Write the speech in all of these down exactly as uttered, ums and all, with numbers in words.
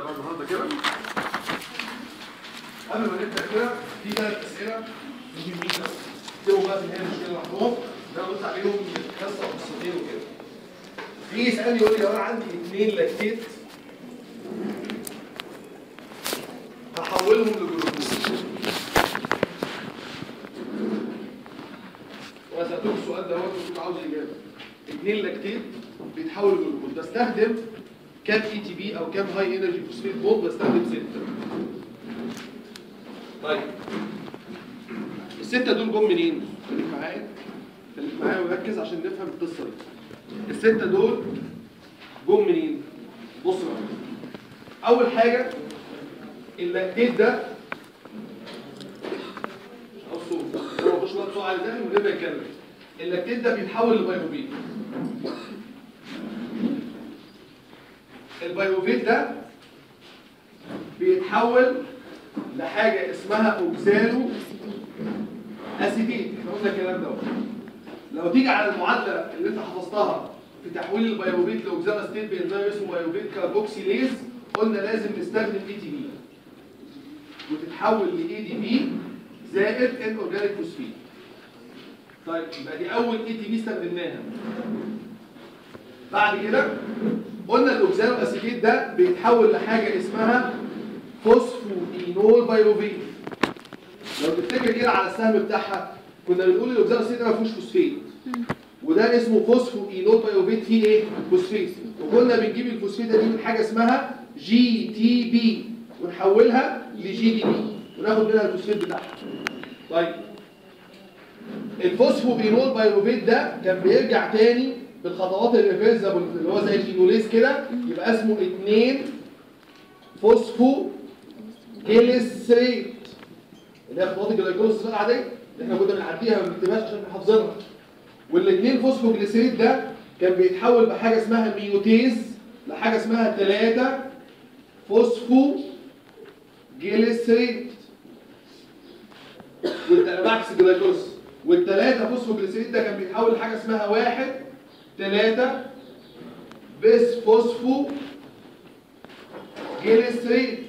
بقى النهارده كده. قبل ما نبدا كده في ثلاث اسئله مهمين قوي. اكتبوا بقى في النهايه المشكله لوحدهم، ده قلت عليهم قصه قصتين وكده. في يسالني يقول لي لو انا عندي اثنين لاكتيت هحولهم لجلوكوز. وانا سالتكم السؤال ده هو كنت عاوز اجابه. اثنين لاكتيت بيتحولوا لجلوكوز، بستخدم كام اي تي بي او كام هاي انرجي فوسفيت بوند؟ بستخدم سته. طيب السته دول جم منين؟ خليك معايا خليك معايا وركز عشان نفهم القصه دي. السته دول جم منين؟ بص بقى. اول حاجه اللاكتيت ده بصوا هو مش وقت سؤال داخل من غير ما يتكلم. اللاكتيت ده بيتحول لبايروفيت. البايروفيت ده بيتحول لحاجه اسمها اوكسالو اسيتيت. احنا قلنا الكلام ده. لو تيجي على المعادله اللي انت حفظتها في تحويل البايروفيت لاوكسالو اسيتيت بانزيم اسمه بايروفيت كاربوكسيليز، قلنا لازم نستخدم اي تي بي وتتحول لاي دي بي زائد ان اورجانيك فوسفيت. طيب يبقى دي اول اي تي بي استخدمناها. بعد كده قلنا الاوكسالو اسيتيت ده بيتحول لحاجه اسمها فوسفوينول بايروفيت. لو تفتكر كده على السهم بتاعها كنا بنقول الاوكسالو اسيتيت ده ما فيهوش فوسفيت، وده اسمه فوسفوينول بايروفيت فيه ايه؟ فوسفيت. وكنا بنجيب الفوسفيته دي من حاجه اسمها جي تي بي ونحولها لجي دي بي وناخد منها الفوسفيت بتاعها. طيب الفوسفوينول بايروفيت ده كان بيرجع تاني بالخطوات الريفرسبل اللي هو زي الكينوليز كده، يبقى اسمه اتنين فوسفو جليسريت اللي هي خطوات الجلايكوليز العاديه اللي احنا كنا بنعديها ما بنكتبهاش عشان حافظينها. والاثنين فوسفو جليسريت ده كان بيتحول بحاجه اسمها ميوتيز لحاجه اسمها ثلاثة فوسفو جليسريت. والعكس الجلايكوليز. والثلاثة فوسفو جليسريت ده كان بيتحول لحاجه اسمها واحد ثلاثة بس فوسفو جليسريت.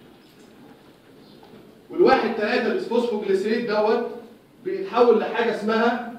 والواحد ثلاثة بس فوسفو جليسريت دوت بيتحول لحاجه اسمها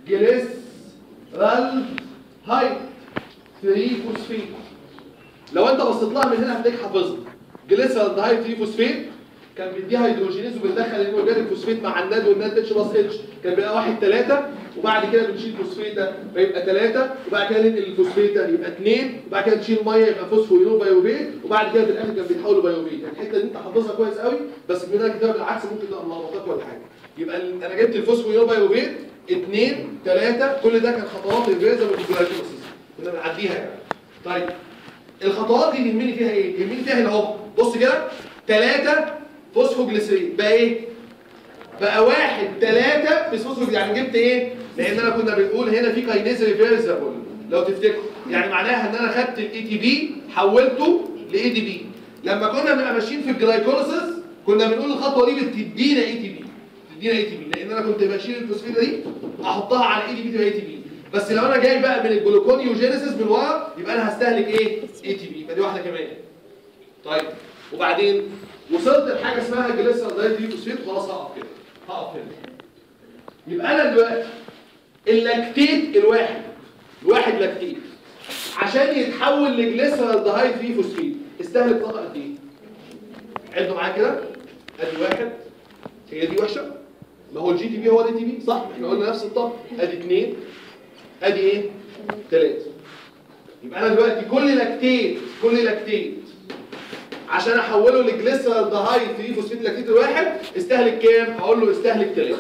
جليسرال هايد ثلاثة فوسفيت. لو انت بصيت لها من هنا هتلاقيك حافظها. جليسرال هايد ثلاثة فوسفيت كان بيديها هيدروجينيز وبندخل الاورجانيك فوسفيت مع الناد والناد اتش بلس اتش، كان بيبقى واحد ثلاثة وبعد كده بنشيل فوسفيتا فيبقى ثلاثة وبعد كده ننقل الفوسفيتا يبقى اثنين وبعد كده نشيل ميه يبقى فوسفوينول بايروفيت وبعد كده في الاخر كان بيتحول لبايروفيت. يعني الحته دي انت حافظها كويس قوي بس من هنا كده بالعكس ممكن تبقى ملخبطك ولا حاجه. يبقى انا جبت الفوسفوينول بايروفيت اثنين ثلاثة كل ده كان خطوات الفيرزا والجلايكوليسيس كنا بنعديها يعني. طيب الخطوات دي يهمني فيها ايه؟ يهمني فيها هنا اهو بص كده ثلاثة فوسفوجليسرين بقى ايه؟ بقى واحد ثلاثة فوسفوجليسرين. يعني جبت ايه؟ لان انا كنا بنقول هنا في كاينيز ريفيرسبل لو تفتكروا، يعني معناها ان انا خدت الاي تي بي حولته لاي دي بي. لما كنا بنبقى ماشيين في الجلايكوليسيس كنا بنقول الخطوه دي بتدينا اي تي بي بتدينا اي تي بي لان انا كنت بشيل الفوسفيته دي احطها على اي دي بي تبقى اي تي بي. بس لو انا جاي بقى من الجلوكونيوجينيسيس من ورا يبقى انا هستهلك ايه؟ اي تي بي. فدي واحده كمان. طيب وبعدين وصلت لحاجه اسمها جليسرال دايثيوم فوسفيت خلاص هقف كده هقف هنا. يبقى انا دلوقتي اللاكتيت الواحد الواحد لاكتيت عشان يتحول لجليسرال دايثيوم فوسفيت استهلك طاقه قد ايه؟ عدوا معايا كده. ادي واحد هي دي وحشه ما هو الجي تي بي هو الدي تي بي صح؟ احنا قلنا نفس الطاقه. ادي اثنين ادي ايه؟ ثلاثه. يبقى انا دلوقتي كل لاكتيت كل لاكتيت عشان احوله لجليسرال دهايد ثلاثة فوسفيت لاكتيت الواحد استهلك كام؟ اقول له استهلك ثلاثة.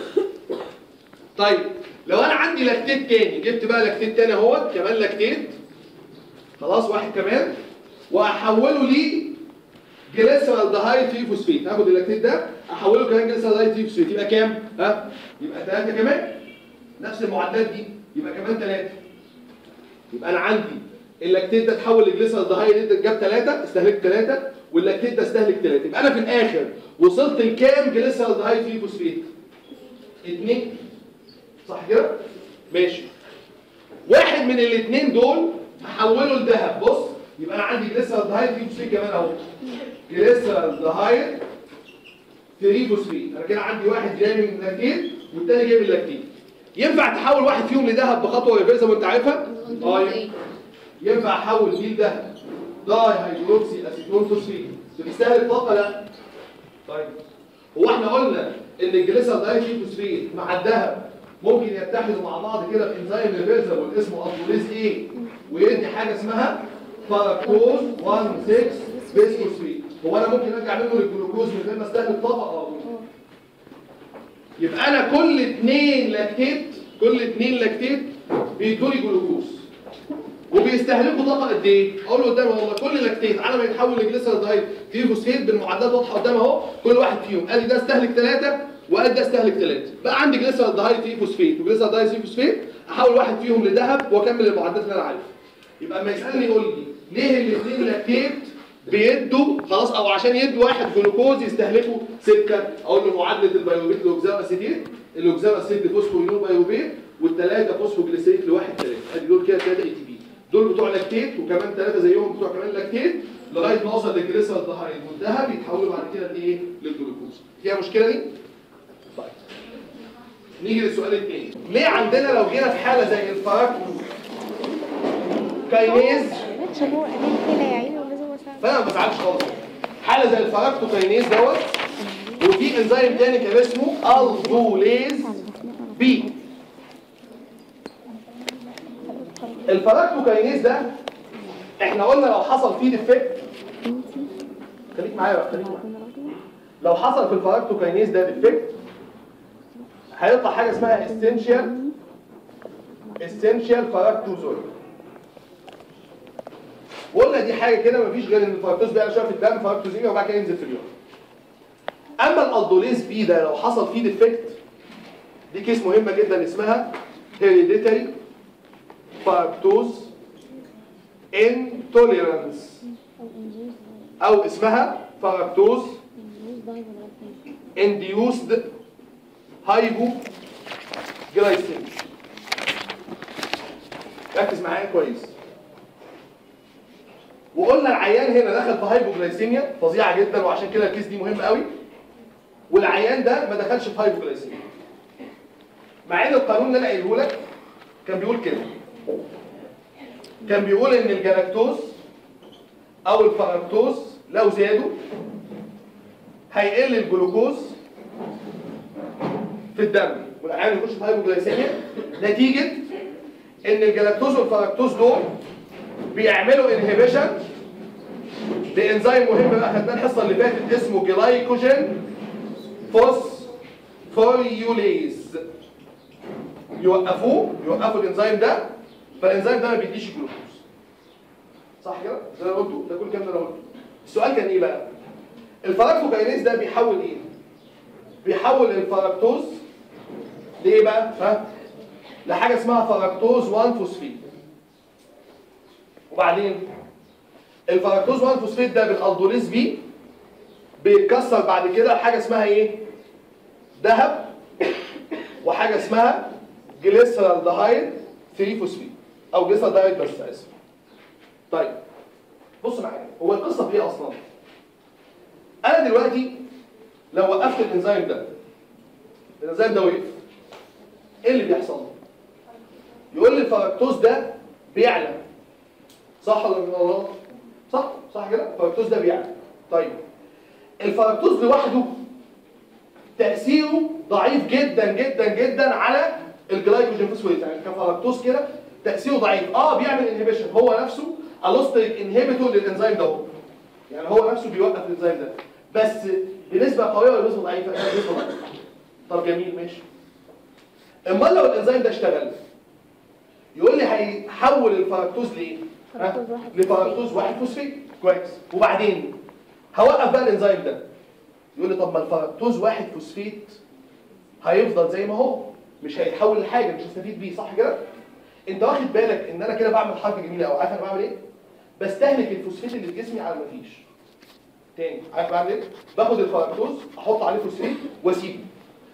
طيب لو انا عندي لاكتيت تاني جبت بقى لاكتيت تاني اهوت كمان لاكتيت خلاص واحد كمان واحوله لي جليسرال دهايد ثلاثة فوسفيت. هاخد اللاكتيت ده احوله كمان جليسرال دهايد ثلاثة فوسفيت يبقى كام؟ ها؟ يبقى ثلاثة كمان نفس المعادلات دي يبقى كمان ثلاثة. يبقى انا عندي اللاكتيت ده اتحول لجليسرال دهايد جاب ثلاثة استهلك ثلاثة واللاكتيت ده استهلك ثلاثة. يبقى انا في الاخر وصلت لكام جليسرال دهايد ثلاثة فوسفيت؟ اثنين صح كده؟ ماشي. واحد من الاثنين دول هحوله لذهب. بص يبقى انا عندي جليسرالدهايد ثلاثة فوسفيت كمان اهو. جليسرالدهايد ثلاثة فوسفيت، انا كده عندي واحد جاي من اللاكتيت والتاني جاي من اللاكتيت. ينفع تحول واحد فيهم لذهب بخطوه ريفرسبل وانت عارفها؟ اه ينفع احول دي لذهب داي هيدروكسي اسيتون فوسفيت. بتستهلك طاقه؟ لا. طيب هو احنا قلنا ان الجليسرالدهايد ثلاثة فوسفيت مع الذهب ممكن يتحدوا مع بعض كده في انزيم ريفرسبل اسمه الدوليز ايه ويدي حاجه اسمها فراكتوز واحد ستة بيس فوسفيت. هو انا ممكن ارجع منه للجلوكوز من غير ما استهلك طاقه؟ اه. يبقى انا كل اثنين لاكتيت كل اثنين لاكتيت بيدوا لي جلوكوز وبيستهلكوا طاقه قد ايه؟ اقول له قدامي والله كل لاكتيت على ما يتحول لجليسرالدهايد ثلاثة فوسفيت بالمعادلات واضحه قدامي اهو، كل واحد فيهم قال لي ده استهلك ثلاثه وقال ده استهلك ثلاثه. بقى عندي جليسرالدهايد ثلاثة فوسفيت وجليسرالدهايد ثلاثة فوسفيت، احول واحد فيهم لذهب واكمل المعادلات اللي انا عارفها. يبقى اما يسالني يقول لي ليه الاثنين لاكتيت بيدوا خلاص او عشان يدوا واحد جلوكوز يستهلكوا سكه، اقول له معادله البيوبيت الاوكزام اسيتيت، الاوكزام اسيتيت فوسفورينول بايوبيت والثلاثه فوسفوجليسيريك لواحد ثلاثه، ادي دول كده ثلاثه اي تي بي، دول بتوع لاكتيت وكمان ثلاثه زيهم بتوع كمان لاكتيت لغايه ما اوصل للجليسرالدهايد والذهب يتحولوا بعد كده لايه؟ للجلوكوز. فيها مشكله دي؟ طيب نيجي للسؤال الثاني، ليه عندنا لو جينا في حاله زي الفراكتو كاينيز فانا ما بزعلش خالص، حاله زي الفراكتوكاينيز دوت وفي انزيم تاني كان اسمه الدوليز بي. الفراكتوكاينيز ده احنا قلنا لو حصل فيه ديفكت، خليك معايا بقى خليك معايا، لو حصل في الفراكتوكاينيز ده ديفكت هيطلع حاجه اسمها اسينشال اسينشال فراكتوزول. وقلنا دي حاجه كده مفيش غير ان الفركتوز بيعلى شويه في الدم فراكتوزيميا وبعد كده ينزل في اليوم. اما الالدوليز بي ده لو حصل فيه ديفكت، دي كيس مهمه جدا اسمها هيريديتري فراكتوز انتوليرانس او اسمها فراكتوز انديوسد هايبو جلايسيميا. ركز معايا كويس. وقلنا العيان هنا دخل في هايبوجلايسيميا فظيعه جدا وعشان كده الكيس دي مهمه قوي، والعيان ده ما دخلش في هايبوجلايسيميا. مع ان القانون اللي انا قايله لك كان بيقول كده، كان بيقول ان الجلاكتوز او الفراكتوز لو زادوا هيقل الجلوكوز في الدم والعيان يخش في هايبوجلايسيميا نتيجه ان الجلاكتوز والفراكتوز دول بيعملوا انهبيشن لانزيم مهم بقى خدناه الحصه اللي فاتت اسمه جلايكوجين فوسفوريوليز. يوقفوه يوقفوا الانزيم ده فالانزيم ده ما بيديش جلوكوز. صح كده؟ زي ما قلته ده كل الكلام ده انا قلته. السؤال كان ايه بقى؟ الفراكتوكاينيز ده بيحول ايه؟ بيحول الفراكتوز لايه بقى؟ ها؟ لحاجه اسمها فراكتوز واحد فوسفيت. وبعدين الفراكتوز واحد فوسفيت ده بالالدوليز بي بيتكسر بعد كده حاجه اسمها ايه؟ ذهب وحاجه اسمها جليسرالدهايد ثلاثة فوسفيت او جليسرالدهايد بس اسف. طيب بص معايا، هو القصه في ايه اصلا؟ انا دلوقتي لو وقفت الانزيم ده الانزيم ده وقف ايه اللي بيحصل؟ يقول لي الفراكتوز ده بيعلى، صح ولا غلط؟ صح صح كده؟ الفراكتوز ده بيعلى. طيب الفراكتوز لوحده تأثيره ضعيف جدا جدا جدا على الجلايكوجين فوسفوريز، يعني كفراكتوز كده تأثيره ضعيف. اه بيعمل انهبيشن، هو نفسه الوستريك انهبيتور للانزيم ده، يعني هو نفسه بيوقف الانزيم ده بس بنسبة قوية ولا بنسبة ضعيفة؟ بنسبة ضعيفة. طب جميل ماشي. امال لو الانزيم ده اشتغل يقول لي هيحول الفراكتوز لايه؟ لفراكتوز واحد فوسفيت. كويس. وبعدين هوقف بقى الانزيم ده يقول لي طب ما الفراكتوز واحد فوسفيت هيفضل زي ما هو مش هيتحول لحاجه مش هستفيد بيه، صح كده؟ انت واخد بالك ان انا كده بعمل حركه جميله قوي. عارف انا بعمل ايه؟ بستهلك الفوسفيت اللي في جسمي على ما فيش. تاني عارف بعمل ايه؟ باخد الفراكتوز احط عليه فوسفيت واسيبه.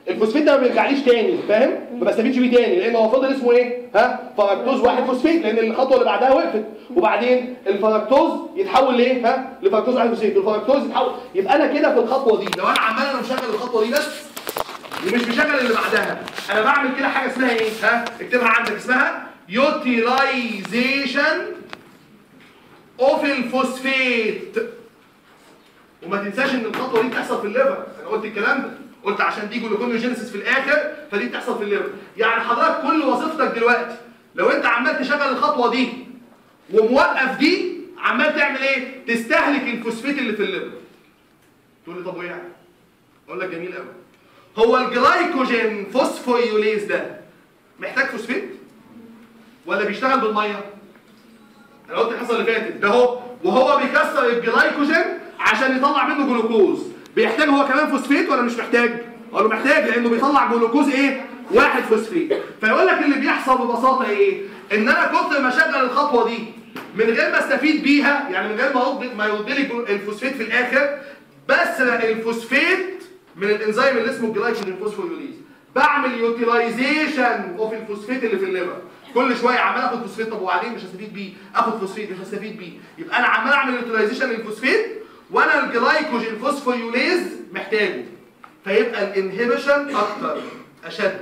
الفوسفيت ده ما بيرجعليش تاني، فاهم؟ ما بستفيدش بيه تاني لان هو فضل اسمه ايه؟ ها؟ فركتوز واحد فوسفيت، لان الخطوه اللي بعدها وقفت، وبعدين الفركتوز يتحول لايه؟ ها؟ لفركتوز واحد فوسفيت، والفركتوز يتحول، يبقى انا كده في الخطوه دي لو انا عمال انا مشغل الخطوه دي بس ومش مشغل اللي بعدها، انا بعمل كده حاجه اسمها ايه؟ ها؟ اكتبها عندك، اسمها يوتيلايزيشن اوف الفوسفيت. وما تنساش ان الخطوه دي بتحصل في الليفر، انا قلت الكلام ده، قلت عشان دي جلوكونيوجينيسيس في الاخر فدي بتحصل في الليفر. يعني حضرتك كل وظيفتك دلوقتي لو انت عمال تشغل الخطوه دي وموقف دي، عمال تعمل ايه؟ تستهلك الفوسفيت اللي في الليفر. تقول لي طب وايه يعني؟ اقول لك جميل قوي. هو الجلايكوجين فوسفوريوليز ده محتاج فوسفيت ولا بيشتغل بالميه؟ انا قلت الحصه اللي فاتت ده هو وهو بيكسر الجلايكوجين عشان يطلع منه جلوكوز، بيحتاج هو كمان فوسفيت ولا مش محتاج؟ اقول له محتاج لانه بيطلع جلوكوز ايه؟ واحد فوسفيت. فيقول لك اللي بيحصل ببساطه ايه؟ ان انا كنت ما اشغل الخطوه دي من غير ما استفيد بيها، يعني من غير ما يرد ما يرد لي الفوسفيت في الاخر، بس الفوسفيت من الانزيم اللي اسمه الجلايكوجين فوسفوريوليز بعمل يوتيلايزيشن اوف الفوسفيت اللي في الليفر. كل شويه عمال اخد فوسفيت، طب وبعدين مش هستفيد بيه، اخد فوسفيت مش هستفيد بيه، يبقى انا عمال اعمل يوتيلايزيشن للفوسفيت وانا الجلايكوجين فوسفوريوليز محتاجه، فيبقى الانهبيشن اكتر اشد.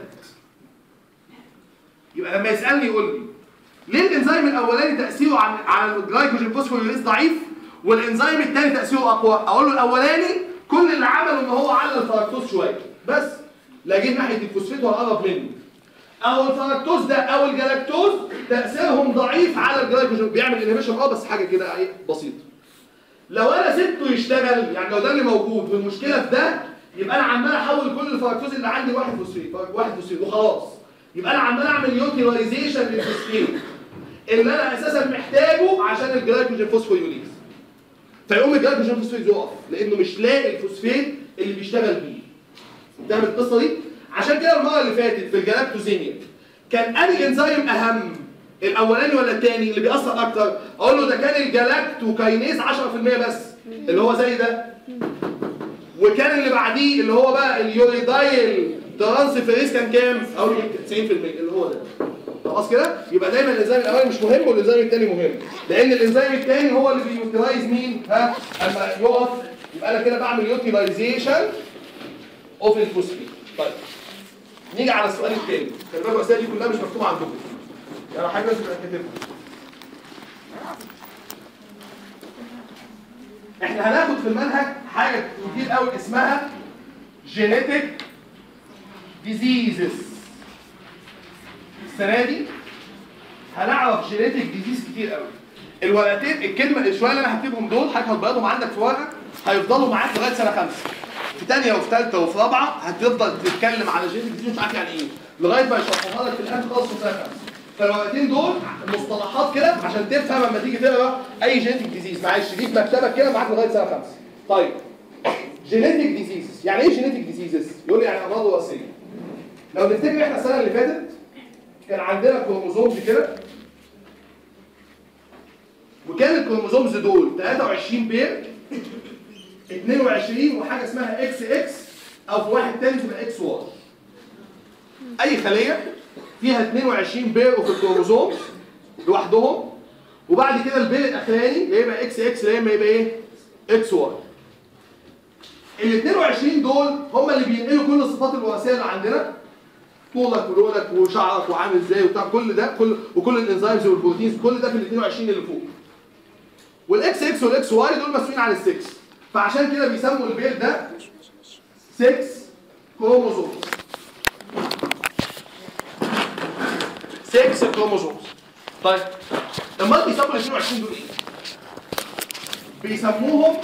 يبقى لما يسالني يقول لي ليه الانزيم الاولاني تاثيره على على الجلايكوجين فوسفوريوليز ضعيف والانزيم الثاني تاثيره اقوى؟ اقول له الاولاني كل اللي عمله ان هو علّى الفركتوز شويه بس، لا جه ناحيه الفوسفيت ولا قرب منه. او الفركتوز ده او الجلاكتوز تاثيرهم ضعيف على الجلايكوجين، بيعمل انهبيشن اه بس حاجه كده ايه بسيطه. لو انا سبته يشتغل، يعني لو ده اللي موجود والمشكله في ده، يبقى انا عمال احول كل الفركتوز اللي عندي واحد فوسفيت واحد فوسفيت وخلاص، يبقى انا عمال اعمل يوتيلايزيشن للفوسفيت اللي انا اساسا محتاجه عشان الجلايكوجين فوسفوريوليز. فيقوم الجلايكوجين فوسفوريوليز يقف لانه مش لاقي الفوسفيت اللي بيشتغل بيه. فاهم القصه دي؟ عشان كده المره اللي فاتت في الجلاكتوزيميا كان انهي انزيم اهم؟ الاولاني ولا الثاني اللي بيأثر اكتر؟ اقول له ده كان الجلاكتوكاينيز عشرة في المية بس اللي هو زي ده، وكان اللي بعديه اللي هو بقى اليوريدايل ترانسفيريز كان كام؟ اقول له تسعين في المية اللي هو ده. خلاص كده؟ يبقى دايما الانزيم الاولاني مش مهم والانزيم الثاني مهم، لان الانزيم الثاني هو اللي بيوتيلايز مين؟ ها؟ اما يقف يبقى انا كده بعمل يوتيلايزيشن اوف الفوسفيت. طيب نيجي على السؤال الثاني، خلي بالكم الاسئله دي كلها مش مكتوبه عندكم، يعني حاجه لازم نكتبها. احنا هناخد في المنهج حاجه كتير قوي اسمها جينيتك ديزيزز. السنه دي هنعرف جينيتك ديزيز كتير قوي. الورقتين الكلمه الشويه اللي انا هكتبهم دول حضرتك هتبيضهم عندك في ورقه هيفضلوا معاك لغايه سنه خمسه. في ثانيه وفي ثالثه وفي رابعه هتفضل تتكلم على جينيتك ديزيز مش عارف يعني ايه لغايه ما يشرحوها لك في الاخر خالص في سنه خمسه. فالورقتين دول مصطلحات كده عشان تفهم لما تيجي تقرا اي جينيتك ديزيز. معلش دي في مكتبك كده معاك لغايه سنه خمسه. طيب جينيتك ديزيز يعني ايه جينيتك ديزيزز؟ يقول لي يعني امراض وراثيه. لو نفتكر احنا السنه اللي فاتت كان عندنا كروموزومز كده، وكان الكروموزومز دول ثلاثة وعشرين بير، اثنين وعشرين وحاجه اسمها اكس اكس، او في واحد تاني تبقى اكس واي. اي خليه فيها اثنين وعشرين بير في الكروموزومز لوحدهم، وبعد كده البير الاخراني يا اما اكس اكس يا اما يبقى ايه؟ اكس واي. ال اثنين وعشرين دول هم اللي بينقلوا كل الصفات الوراثيه اللي عندنا، طولك ولونك وشعرك وعامل ازاي وبتاع كل ده، كل وكل الانزيمز والبروتينز كل ده في ال اثنين وعشرين اللي فوق. والاكس اكس والاكس واي دول مسؤولين عن السكس، فعشان كده بيسموا البير ده ستة كروموزومز. ستة كروموزومز. طيب امال بيسموا ال اثنين وعشرين دول ايه؟ بيسموهم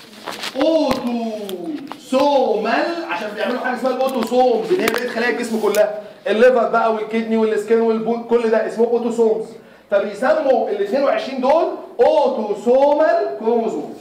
اوتوسومال عشان بيعملوا حاجه اسمها الاوتوسومز اللي هي بقيه خلايا الجسم كلها، الليفر بقى والكدني والسكين والبون كل ده اسمه اوتوسومز. فبيسموا ال اثنين وعشرين دول اوتوسومال كروموزومز.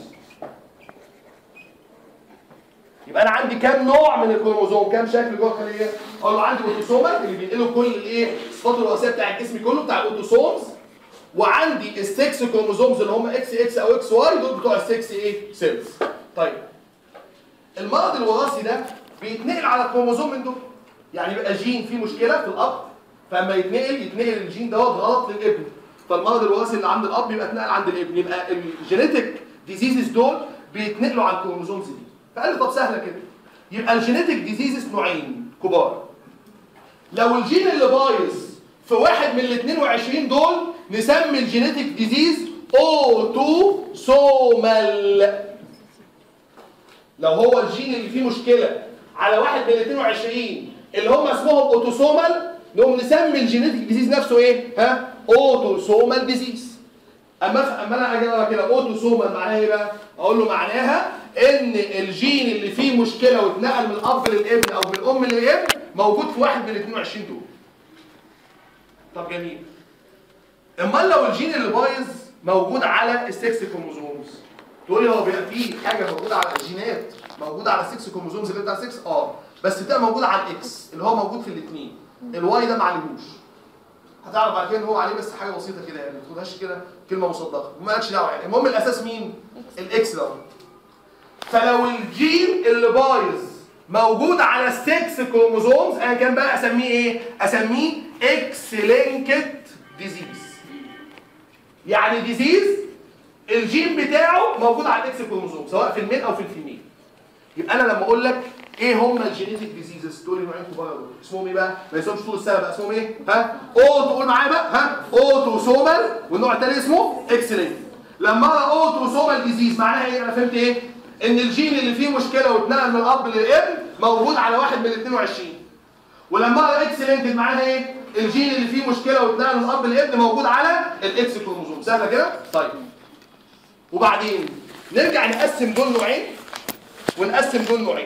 يبقى انا عندي كام نوع من الكروموزوم؟ كام شكل جوه الخليه؟ اقول له عندي اوتوسومال اللي بينقلوا كل الايه؟ الصفات الوراثيه بتاع الجسم كله بتاع الاوتوسومز، وعندي السكس كروموزومز اللي هم اكس اكس او اكس واي دول بتوع السكس ايه؟ سيلز. طيب المرض الوراثي ده بيتنقل على الكروموزوم من دول، يعني يبقى جين فيه مشكله في الاب، فاما يتنقل يتنقل الجين دوت غلط للابن، فالمرض الوراثي اللي عند الاب يبقى اتنقل عند الابن، يبقى الجينيتك ديزيزز دول بيتنقلوا على الكروموزومز دي. فقال لي طب سهله كده، يبقى الجينيتك ديزيزز نوعين كبار. لو الجين اللي بايظ في واحد من ال اتنين وعشرين دول نسمي الجينيتك ديزيز اوتوسومال. لو هو الجين اللي فيه مشكله على واحد من ال اتنين وعشرين اللي هم اسمهم اوتوسومال، نقوم نسمي الجينيتك ديزيز نفسه ايه؟ ها؟ اوتوسومال ديزيز. اما اما انا اجي اقرا كده اوتوسومال معناها ايه بقى؟ اقول له معناها ان الجين اللي فيه مشكله واتنقل من الاب للابن او من الام للابن موجود في واحد من ال اتنين وعشرين دول. طب جميل. امال لو الجين اللي بايظ موجود على السكس كروموزومز، تقول لي هو بيبقى فيه حاجه موجوده على الجينات موجوده على السكس كروموزومز اللي بتاع السكس؟ اه، بس بتبقى موجوده على الاكس اللي هو موجود في الاثنين. الواي ده ما عليهوش. هتعرف بعد كده ان هو عليه بس حاجه بسيطه كده، يعني ما تاخدهاش كده كلمه مصدقه، مالكش دعوه يعني. المهم الاساس مين؟ الاكس ده. فلو الجين اللي بايظ موجود على السكس كروموزومز انا كان بقى اسميه ايه؟ اسميه اكس لينكد ديزيز. يعني ديزيز الجين بتاعه موجود على الاكس كروموزوم سواء في الميل او في الفيميل. يبقى انا لما اقول لك ايه هم الجينيتك ديزيزز دول نوعين كبار دول اسمهم ايه بقى؟ ما يسموش طول السنه بقى، اسمهم ايه؟ ها؟ اوتو، قول معايا بقى، ها؟ اوتوسومال، والنوع الثاني اسمه اكس لينكد. لما اقرا اوتوسومال ديزيز معناها ايه؟ انا فهمت ايه؟ ان الجين اللي فيه مشكله واتنقل من الاب للابن موجود على واحد من ال اتنين وعشرين. ولما اقرا اكس لينكد معناها ايه؟ الجين اللي فيه مشكله واتنقل من الاب للابن موجود على الاكس كروموزوم. سهله كده؟ طيب. وبعدين نرجع نقسم دول نوعين ونقسم دول نوعين.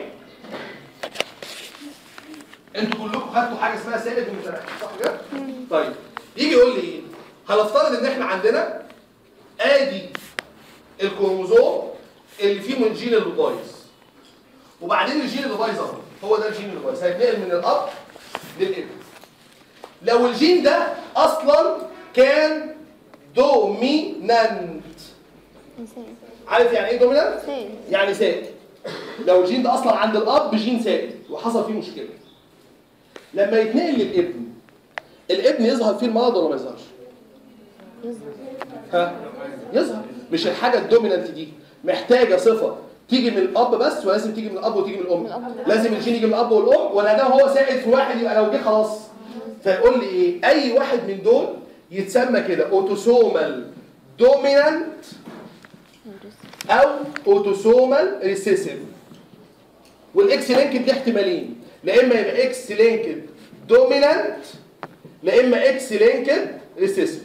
انتوا كلكم خدتوا حاجه اسمها سالب ومتناقض صح كده؟ طيب يجي يقول لي ايه؟ هنفترض ان احنا عندنا ادي الكروموزوم اللي فيه من الجين اللي بايظ، وبعدين الجين اللي بايظ اهو هو ده الجين اللي بايظ هيتنقل من الاب للابن. لو الجين ده اصلا كان دومينانت، عارف يعني ايه دومينانت؟ يعني سائد. لو الجين ده اصلا عند الاب جين سائد وحصل فيه مشكله، لما يتنقل للابن الابن يظهر فيه المرض ولا ما يظهرش؟ يظهر. ها؟ يظهر. مش الحاجه الدومينانت دي محتاجه صفه تيجي من الاب بس ولا لازم تيجي من الاب وتيجي من الام؟ لازم الجين يجي من الاب والام، ولا ده هو سائد في واحد يبقى لو جه خلاص؟ فيقول لي ايه؟ اي واحد من دول يتسمى كده اوتوسومال دومينانت او اوتوسومال ريسيسيف. والاكس لينكد دي احتمالين، لا اما يبقى اكس لينكد دومينانت لا اما اكس لينكد ريسيسيف.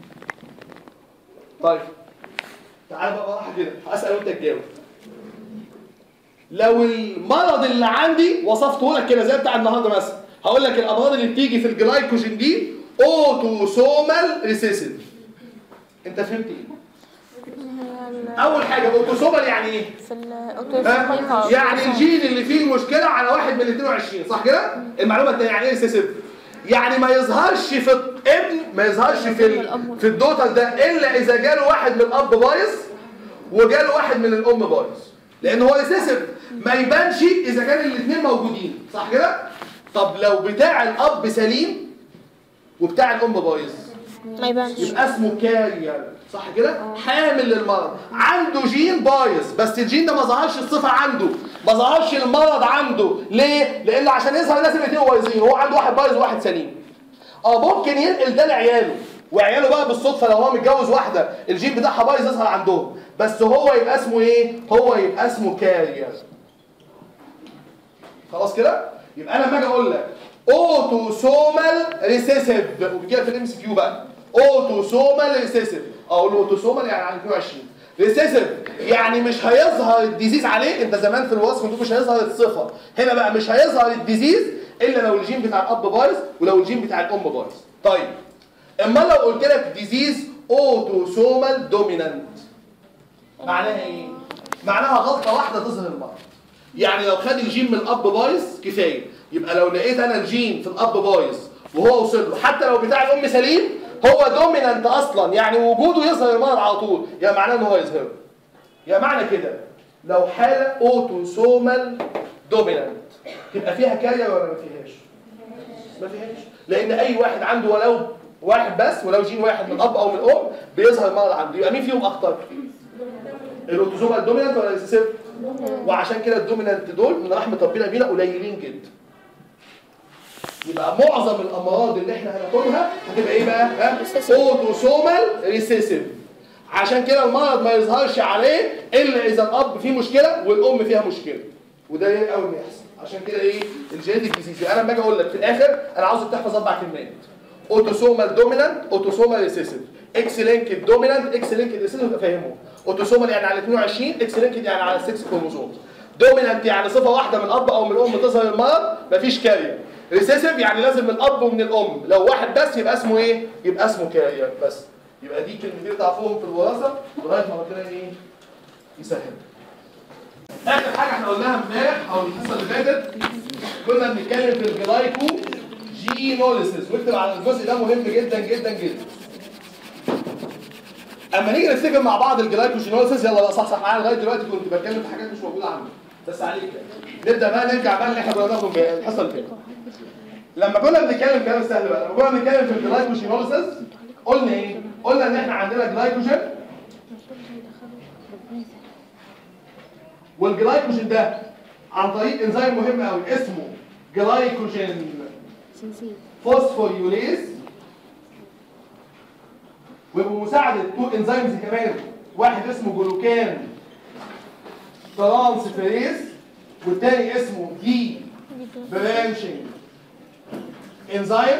طيب تعالى بقى واحد كده هسال وانت تجاوب. لو المرض اللي عندي وصفته لك كده زي بتاع النهارده مثلا، هقول لك الامراض اللي بتيجي في الجلايكوجين دي اوتوسومال ريسيسيف. انت فهمت ايه؟ اول حاجه اوتوسومال يعني ايه؟ في الاوتوسومال يعني الجين اللي فيه المشكله على واحد من ال اتنين وعشرين صح كده؟ المعلومه الثانيه يعني ايه ريسيسيف؟ يعني ما يظهرش في الابن، ما يظهرش في في الدوتال ده الا اذا جاله واحد من الاب بايظ وجاله واحد من الام بايظ، لان هو ريسيسيف ما يبانش اذا كان الاثنين موجودين صح كده؟ طب لو بتاع الاب سليم وبتاع الام بايظ ما يبانش، يبقى اسمه كارير صح كده؟ حامل للمرض، عنده جين بايظ بس الجين ده ما ظهرش الصفه عنده، ما ظهرش المرض عنده، ليه؟ لان عشان يظهر لازم الاثنين بايظين، هو عنده واحد بايظ وواحد سليم. اه ممكن ينقل ده لعياله، وعياله بقى بالصدفه لو هو متجوز واحده الجين بتاعها بايظ يظهر عندهم، بس هو يبقى اسمه ايه؟ هو يبقى اسمه كارير. خلاص كده؟ يبقى انا لما اجي اقول لك اوتوسومال ريسيسيف وبيجي في الام سي كيو بقى اوتوسومال ريسيسيف، اقول له اوتوسومال يعني عن اتنين وعشرين، ريسيسيف يعني مش هيظهر الديزيز عليه. انت زمان في الوصف كنت مش هيظهر الصفه، هنا بقى مش هيظهر الديزيز الا لو الجين بتاع الاب بايظ ولو الجين بتاع الام بايظ. طيب اما لو قلت لك ديزيز اوتوسومال دومينانت معناها ايه؟ معناها غلطه واحده تظهر المرض. يعني لو خد الجين من الاب بايظ كفايه، يبقى لو لقيت انا الجين في الاب بايظ وهو وصل له حتى لو بتاع الام سليم هو دومينانت اصلا، يعني وجوده يظهر المرض على طول، يا معناه ان هو يظهره. يا معنى كده لو حاله اوتوسومال دومينانت تبقى فيها كارير ولا ما فيهاش؟ ما فيهاش، لان اي واحد عنده ولو واحد بس، ولو جين واحد من الاب او من الام بيظهر المرض عنده. يبقى مين فيهم اخطر؟ الاوتوزومال الدومينانت ولا الريسيسيف؟ وعشان كده الدومينانت دول من رحمه ربنا بينا قليلين جدا. يبقى معظم الامراض اللي احنا هناخدها هتبقى ايه بقى؟ ها؟ اوتوسومال ريسيسيف. عشان كده المرض ما يظهرش عليه الا اذا الاب فيه مشكله والام فيها مشكله. وده ايه اول ما يحصل. عشان كده ايه الجينيتك ديزيز. انا لما اجي اقول لك في الاخر انا عاوزك تحفظ اربع كلمات: اوتوسومال دومينانت، اوتوسومال ريسيسيف، اكس لينكد دومينانت، اكس لينكد ريسيسيف. تبقى فاهمهم. اوتوسومال يعني على اثنين وعشرين، اكس لينكد يعني على ستة كروموسوم. دومينانت يعني صفه واحده من الاب او من الام تظهر المرض مفيش كارير. ريسيسيف يعني لازم من الاب ومن الام، لو واحد بس يبقى اسمه ايه؟ يبقى اسمه كارير بس. يبقى دي كلمتين تعرفوهم في الوراثه لغايه ما ربنا ايه؟ يسهل. اخر حاجه احنا قلناها امبارح او الحصه اللي فاتت كنا بنتكلم في الجلايكو جينوليسيس، واكتب على الجزء ده مهم جدا جدا جدا. اما نيجي نفتكر مع بعض الجلايكو جينوليسيس، يلا بقى صحصح معايا لغايه دلوقتي كنت بتكلم في حاجات مش موجوده عندي بس عليك يعني. نبدا بقى نرجع بقى اللي احنا كنا بناخده في الحصه اللي فاتت. لما كنا بنتكلم كلام سهل بقى، لما كنا بنتكلم في الجلايكو جينوليسيس قلنا ايه؟ قلنا ان احنا عندنا جلايكوجين، والجلايكوجين ده عن طريق انزيم مهم قوي اسمه جلايكوجين فوسفوريوليز، وبمساعده تو انزيمز كمان، واحد اسمه جلوكان ترانسفيريز والتاني اسمه دي برانشنج انزيم.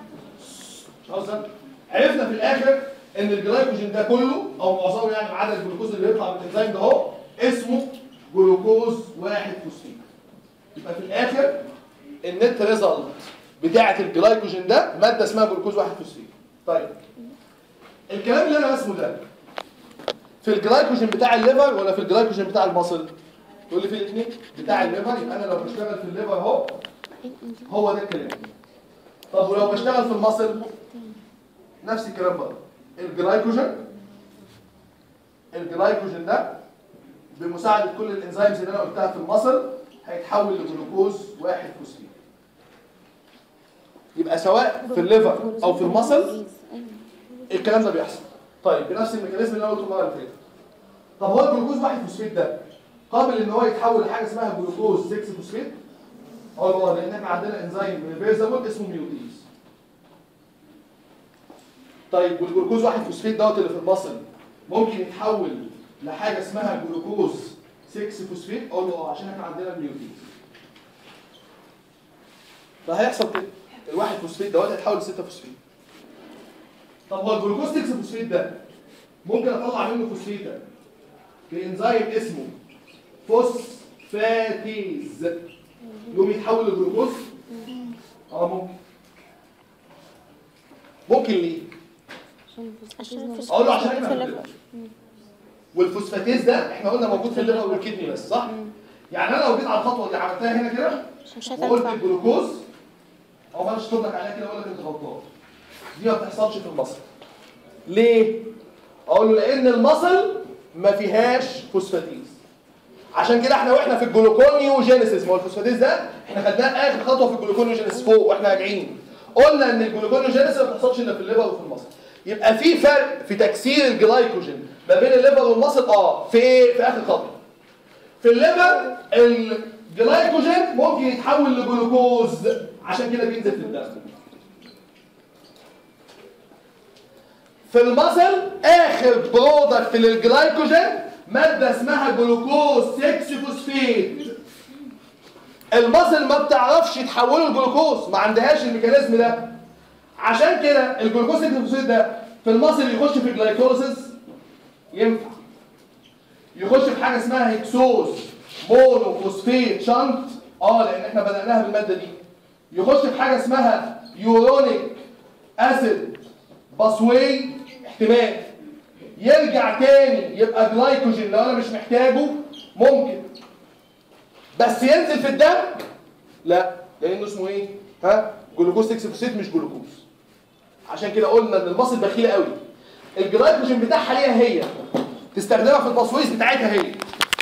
عرفنا في الاخر ان الجلايكوجين ده كله او معظمه يعني ما عدا الجلوكوز اللي بيطلع من الانزيم ده اهو اسمه جلوكوز واحد فوسفيت. يبقى في الاخر النت ريزلت بتاعه الجلايكوجين ده ماده اسمها جلوكوز واحد فوسفيت. طيب الكلام اللي انا رسمه ده في الجلايكوجين بتاع الليفر ولا في الجلايكوجين بتاع المصل؟ تقول لي في الاثنين بتاع الليفر، يبقى انا لو بشتغل في الليفر اهو هو ده الكلام. طب ولو بشتغل في المصل نفس الكلام برضه. الجلايكوجين الجلايكوجين ده بمساعده كل الانزيمز اللي انا قلتها في المصل هيتحول لجلوكوز واحد فوسفيت. يبقى سواء في الليفر او في المصل الكلام ده بيحصل. طيب بنفس الميكانيزم اللي انا قلته المره اللي فاتت. طب هو الجلوكوز واحد فوسفيت ده قابل ان هو يتحول لحاجه اسمها جلوكوز ستة فوسفيت؟ اه لان احنا عندنا انزيم ريفيرسبل اسمه ميوتيز. طيب والجلوكوز واحد فوسفيت دوت اللي في المصل ممكن يتحول لحاجه اسمها جلوكوز ستة فوسفيت؟ اقول له اه عشان احنا عندنا الميوتيز. فهيحصل كده الواحد فوسفيت دوت هيتحول ل ستة فوسفيت. طب هو الجلوكوز ستة فوسفيت ده ممكن اطلع منه فوسفيتا بانزيم اسمه فوسفاتيز يقوم يتحول لجلوكوز؟ اه ممكن. ممكن ليه؟ اقول له عشان احنا في الليفر. والفوسفاتيز ده احنا قلنا موجود في الليفر والكدني بس، صح؟ يعني انا لو جيت على الخطوه اللي عملتها هنا كده وقلت الجلوكوز او ما اشطب لك عليها كده اقول لك انت غلطان. دي ما بتحصلش في المصل. ليه؟ اقول له لان المصل ما فيهاش فوسفاتيز. عشان كده احنا واحنا في الجلوكونيوجينيسيس، ما هو الفوسفاتيز ده احنا خدناه اخر خطوه في الجلوكونيوجينيسيس فوق واحنا راجعين. قلنا ان الجلوكونيوجينيسيس ما بتحصلش الا في الليفر وفي المصل. يبقى في فرق في تكسير الجلايكوجين ما بين الليفر والمصل اه في ايه؟ في اخر خطوه. في الليفر الجلايكوجين ممكن يتحول لجلوكوز عشان كده بينزل في الدم. في المصل اخر برودكت للجلايكوجين ماده اسمها جلوكوز ستة فوسفيت. المصل ما بتعرفش تحوله لجلوكوز، ما عندهاش الميكانيزم ده. عشان كده الجلوكوز ستة فوسفيت ده في المصل يخش في الجلايكوليسيس ينفع. يخش في حاجه اسمها هيكسوز مونوفوسفيت شنت اه لان احنا بدأناها بالماده دي. يخش في حاجه اسمها يورونيك اسيد باسوي احتمال. يرجع تاني يبقى جلايكوجين لو انا مش محتاجه ممكن. بس ينزل في الدم لا لانه اسمه ايه؟ ها؟ جلوكوز ستة فوسفيت مش جلوكوز. عشان كده قلنا ان المصل بخيله قوي. الجلايكوجين بتاعها ليها هي تستخدمها في الباسويز بتاعتها هي.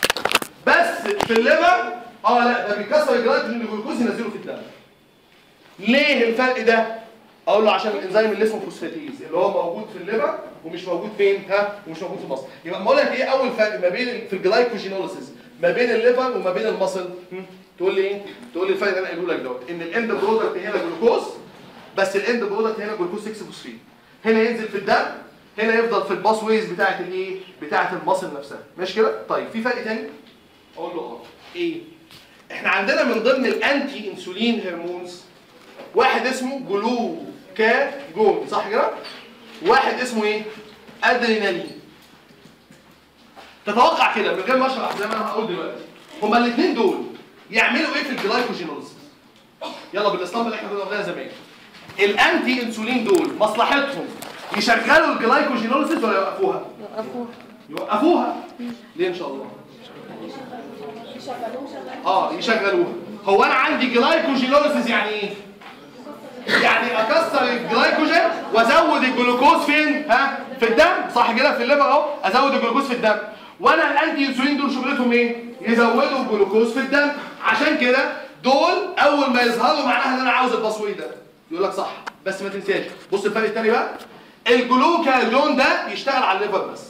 بس في الليفر اه لا ده بيكسر الجلايكوجين لجلوكوز ينزله في الدم. ليه الفرق ده؟ اقول له عشان الانزيم اللي اسمه فوسفاتيز اللي هو موجود في الليفر ومش موجود فين؟ ها؟ ومش موجود في المصل. يبقى بقول لك ايه اول فرق ما بين في الجلايكوجينوليسيس ما بين الليفر وما بين المصل؟ تقول لي ايه؟ تقول لي الفرق اللي انا قايله لك دوت ان الاند برودكت هنا جلوكوز بس الاند برودكت هنا جلوكوز ستة فوسفين. هنا ينزل في الدم، هنا يفضل في الباس ويز بتاعه الايه؟ بتاعه المصل نفسها. ماشي كده؟ طيب في فرق ثاني؟ اقول له اه. ايه؟ احنا عندنا من ضمن الانتي انسولين هرمونز واحد اسمه جلوكاجون صح كده؟ واحد اسمه ايه؟ ادرينالين. تتوقع كده من غير ما اشرح زي ما انا هقول دلوقتي هما الاثنين دول يعملوا ايه في الجلايكوجينوليسيس؟ يلا بالاسطمبه اللي احنا كنا واخدينها زمان. الانتي انسولين دول مصلحتهم يشغلوا الجلايكوجينوليسيس ولا يوقفوها؟ يوقفوها. يوقفوها. ليه ان شاء الله؟ اه يشغلوها. هو انا عندي جلايكوجينوليسيس يعني ايه؟ يعني اكسر الجلايكوجين وازود الجلوكوز فين؟ ها؟ في الدم صح كده؟ في الليفر اهو ازود الجلوكوز في الدم. وانا الانتي انسولين دول شغلتهم ايه؟ يزودوا الجلوكوز في الدم. عشان كده دول اول ما يظهروا معناها ان انا عاوز البصوي ده. يقول لك صح بس ما تنساش بص الفرق الثاني بقى الجلوكاجون ده يشتغل على الليفر بس.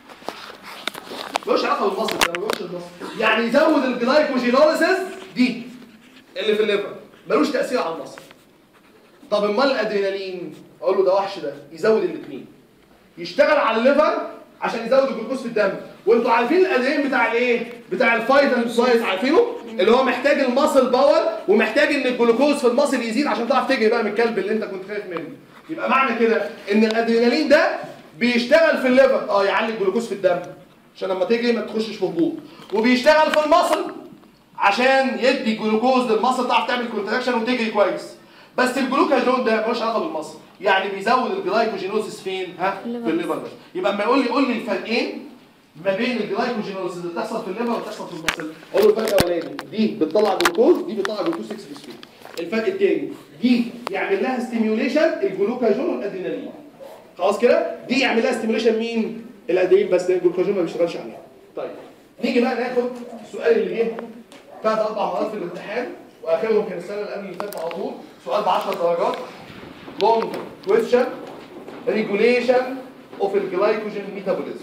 ملوش علاقه بالمصل ده ملوش المصل. يعني يزود الجلايكوجينوليسيس دي اللي في الليفر ملوش تاثير على المصل. طب امال الادرينالين؟ اقول له ده وحش ده يزود الاثنين. يشتغل على الليفر عشان يزود الجلوكوز في الدم. وانتوا عارفين الادرينالين بتاع الايه؟ بتاع الفايتال سايز عارفينه؟ اللي هو محتاج المصل باور ومحتاج ان الجلوكوز في المصل يزيد عشان تعرف تجري بقى من الكلب اللي انت كنت خايف منه. يبقى معنى كده ان الادرينالين ده بيشتغل في الليفر اه يعلي الجلوكوز في الدم عشان لما تجري ما تخشش في هبوط. وبيشتغل في المصل عشان يدي جلوكوز للمصل تعرف تعمل كونتراكشن وتجري كويس. بس الجلوكاجون ده ملوش علاقه بالمصل. يعني بيزود الجلايكوجينوسيس فين؟ ها؟ في الليفر بس. يبقى اما يقول لي قول لي الفرقين ما بين الجلايكوجينوسيس اللي بتحصل في الليفر وبتحصل في المصل. اقول له الفرق الاولاني دي بتطلع جلوكوز دي بتطلع جلوكوز ستة فوسفين. الفرق الثاني دي يعمل لها ستيميوليشن الجلوكاجون والادرينالين. خلاص كده؟ دي يعمل لها ستيميوليشن مين؟ الادرينالين بس الجلوكاجون ما بيشتغلش عليها. طيب نيجي بقى ناخد السؤال اللي جه ثلاث اربع مرات في الامتحان واخرهم كان السنه اللي قبل اللي فاتت على طول سؤال ب عشر درجات long question regulation of الجلايكوجين ميتابوليزم.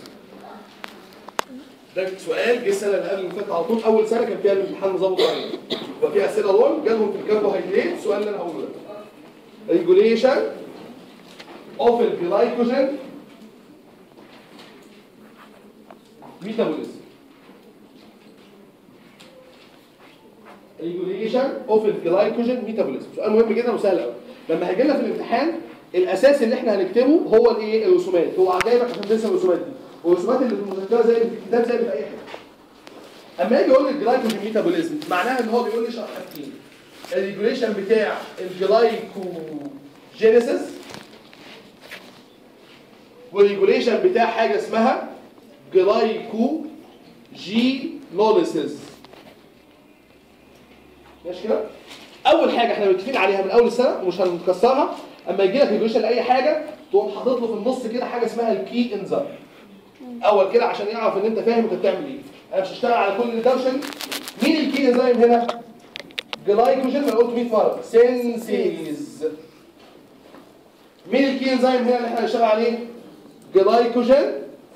ده سؤال جه السنه اللي قبل اللي فاتت على طول اول سنه كان فيها الامتحان نظام ضعيف وبقى فيها اسئله لون جالهم في الكربوهيدرات السؤال اللي انا هقوله ده regulation of الجلايكوجين ميتابوليزم. regulation of الجلايكوجين ميتابوليزم سؤال مهم جدا وسهل قوي. لما هيجي لنا في الامتحان الاساس اللي احنا هنكتبه هو الايه؟ الرسومات. هو جايبك عشان تنسى الرسومات دي والرسومات اللي في المذكره زي اللي في الكتاب زي اللي في اي حته. اما يجي يقول لي الجلايكوجين ميتابوليزم معناها ان هو بيقول لي شرح حاجتين. الريجوليشن بتاع الجلايكوجينيسيس والريجوليشن بتاع حاجه اسمها جلايكوجينوليسيس. ماشي كده؟ اول حاجه احنا متفقين عليها من اول السنه ومش هنكسرها. اما يجي لك ريجوليشن لاي حاجه تقوم حاطط له في النص كده حاجه اسمها الكي انزيم. اول كده عشان يعرف ان انت فاهم انت بتعمل ايه. انا مش هشتغل على كل الدوشه دي. مين الكي انزيم هنا؟ جلايكوجين انا قلت مية مره سينسيز. مين الكي انزيم هنا اللي احنا هنشتغل عليه؟ جلايكوجين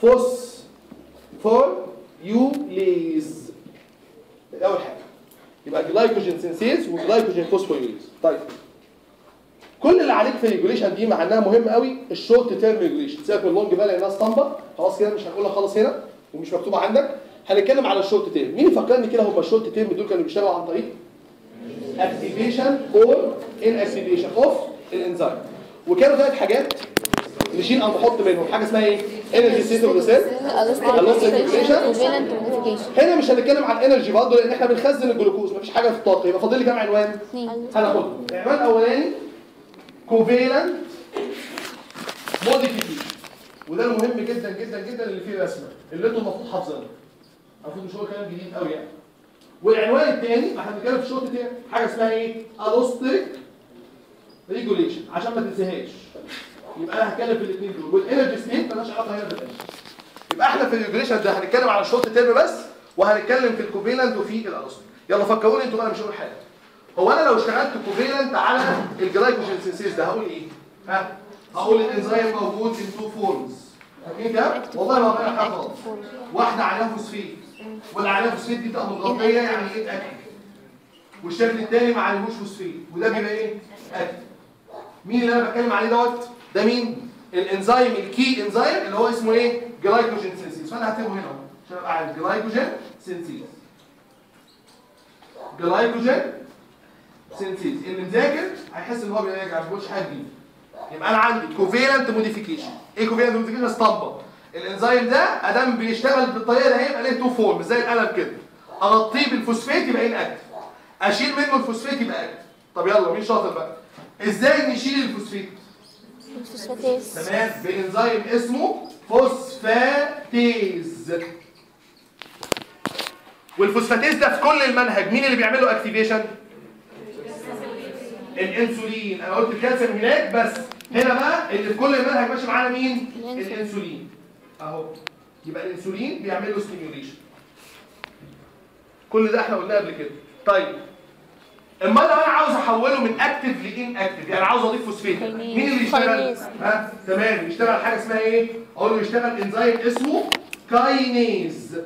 فوسفوريوليز. ده اول حاجه. يبقى جلايكوجين سينسيز وجلايكوجين فوسفوريوليز. طيب كل اللي عليك في الريجوليشن دي مع انها مهمه قوي الشورت تيرم ريجوليشن. سيبك من اللونج بقى لانها اسطمبه خلاص كده مش هنقولها خالص هنا ومش مكتوبه عندك. هنتكلم على الشورت تيرم. مين يفكرني كده هم الشورت تيرم دول كانوا بيشتغلوا عن طريق اكتيفيشن اور ان اكتيفيشن اوف الانزيم. وكانوا ثلاث حاجات نشيل او نحط منهم حاجه اسمها ايه؟ انرجي ستيت اوف ذا سيل هنا مش هنتكلم عن انرجي برضه لان احنا بنخزن الجلوكوز مفيش حاجه في الطاقه. يبقى فاضل لي كام عنوان؟ هناخدهم. العنوان الاولاني كوفيلنت موديفيكيشن وده المهم جدا جدا جدا اللي فيه رسمه اللي انتم المفروض حافظينها. المفروض مش هو كلام جديد قوي يعني. والعنوان الثاني احنا بنتكلم في الشوط الثاني حاجه اسمها ايه؟ الوستيك ريجوليشن عشان ما تنساهاش. يبقى انا هتكلم في الاثنين دول والانرجي ستيت مالهاش علاقه هنا بالانرجي. يبقى احنا في الريجوليشن ده هنتكلم على الشوط الثاني بس وهنتكلم في الكوفيلنت وفي الالوستيك. يلا فكروني انتوا بقى مش هقول حاجه. هو انا لو اشتغلت كوفيلنت على الجلايكوجين سينسيز ده هقول ايه؟ ها؟ هقول الانزيم موجود in two forms. فاكرين كده؟ والله ما غير حاجه خالص. واحده عليها فوسفيت واللي عليها فوسفيت دي تبقى متغطيه يعني ايه اكتف. والشكل الثاني ما عليهوش فوسفيت وده بيبقى ايه؟ اكتف. مين اللي انا بتكلم عليه دوت؟ ده مين؟ الانزيم الكي انزيم اللي هو اسمه ايه؟ جلايكوجين سينسيز. فانا هكتبه هنا اهو عشان ابقى عارف جلايكوجين سينسيز. جلايكوجين سينسيز. اللي مذاكر هيحس ان هو بيراجع ما بيقولش حاجه جديده. يبقى انا عندي كوفيلنت موديفيكيشن. ايه كوفيلنت موديفيكيشن؟ اسطمبه. الانزيم ده ادام بيشتغل بالطريقه دي هيبقى ليه تو فورم زي القلم كده. اغطيه بالفوسفات يبقى ان اكتف. اشيل منه الفوسفات يبقى اكتف. طب يلا مين شاطر بقى؟ ازاي نشيل الفوسفات؟ فوسفاتيز. تمام، بانزيم اسمه فوسفاتيز. والفوسفاتيز ده في كل المنهج مين اللي بيعمل له اكتيفيشن؟ الانسولين. انا قلت الكالسيوم هناك بس هنا بقى اللي في كل المنهج ماشي معانا مين؟ الانسولين. اهو يبقى الانسولين بيعمل له ستيميوليشن. كل ده احنا قلناه قبل كده. طيب اما لو انا عاوز احوله من اكتف لان اكتف يعني عاوز اضيف فوسفات مين اللي يشتغل؟ ها تمام، يشتغل حاجه اسمها ايه؟ اقول له يشتغل انزيم اسمه كاينيز.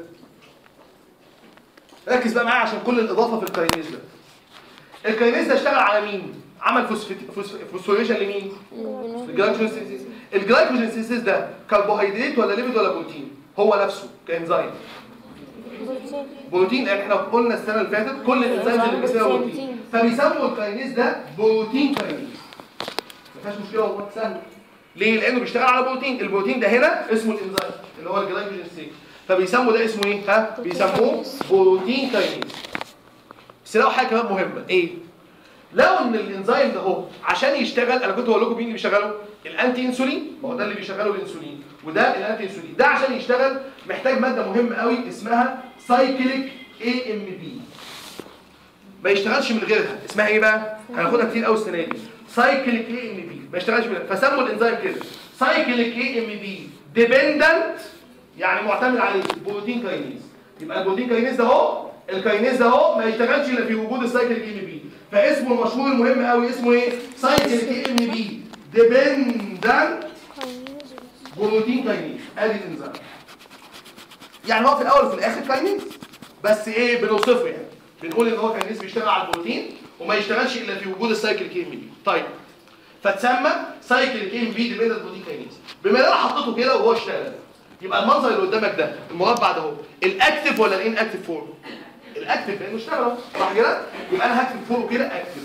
ركز بقى معايا عشان كل الاضافه في الكاينيز ده. الكاينيز ده اشتغل على مين؟ عمل فوسفوريشن لمين؟ الجلايكوجين سينثيز. الجلايكوجين سينثيز ده كربوهيدرات ولا ليبيد ولا بروتين؟ هو نفسه كانزيم بروتين. لان احنا قلنا السنه اللي فاتت كل الانزيمز اللي بيسموها بروتين، فبيسموا الكاينيز ده بروتين كاينيز. ما فيهاش مشكله والله سهل. ليه؟ لانه بيشتغل على بروتين. البروتين ده هنا اسمه الانزيم اللي هو الجلايكوجين سينثيز، فبيسموا ده اسمه ايه؟ ها؟ بيسموه بروتين كاينيز. بس لو حاجه كمان مهمه ايه؟ لو ان الانزيم ده هو عشان يشتغل، انا كنت بقول لكم مين اللي بيشغله؟ الانتي انسولين. ما هو ده اللي بيشغله الانسولين وده الانتي انسولين. ده عشان يشتغل محتاج ماده مهمه قوي اسمها سايكليك اي ام بي. ما يشتغلش من غيرها. اسمها ايه بقى؟ هناخدها كتير قوي السنه دي. سايكليك اي ام بي ما يشتغلش من غيرها، فسموا الانزيم كده سايكليك اي ام بي ديبندنت يعني معتمد عليه بروتين كاينيز. يبقى البروتين كاينيز ده اهو، الكاينيز ده اهو ما يشتغلش الا في وجود السايكليك اي ام بي. فاسمه المشهور المهم قوي اسمه ايه؟ سايكليك اي ام بي ديبندنت بروتين كاينيز. ادي الانزيم. يعني هو في الاول وفي الاخر كاينيز بس ايه بنوصفه؟ يعني بنقول ان هو كاينيز بيشتغل على البروتين وما يشتغلش الا في وجود السايكليك اي ام بي. طيب فتسمى سايكليك اي ام بي ديبندنت بروتين كاينيز. بما ان انا حطيته كده وهو اشتغل يبقى المنظر اللي قدامك ده المربع ده اهو الاكتف ولا الان اكتف فورم؟ الاكتف لانه اشتغل اهو صح كده؟ يبقى انا هكتب فوقه كده اكتف.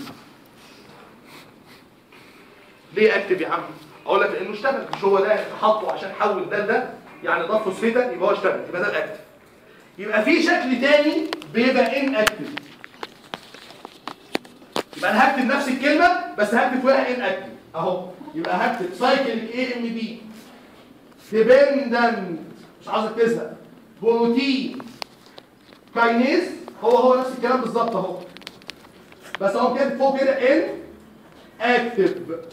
ليه اكتف يا عم؟ اقول لك لانه اشتغل. مش هو ده حطه عشان حول ده لده يعني ضاف فوسفيتا يبقى هو اشتغل يبقى ده الاكتف. يبقى في شكل تاني بيبقى ان اكتف. يبقى انا هكتب نفس الكلمه بس هكتب فوقها ان اكتف اهو. يبقى هكتب سايكليك اي ام بي ديبندنت مش عاوزك تزهق بروتين كاينيز. هو هو نفس الكلام بالظبط اهو بس اهو كده فوق كده ان اكتف.